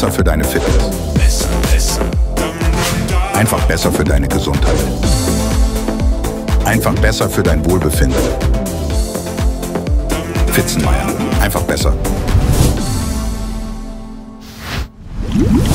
besser für deine Fitness. Einfach besser für deine Gesundheit. Einfach besser für dein Wohlbefinden. Pfitzenmeier. Einfach besser.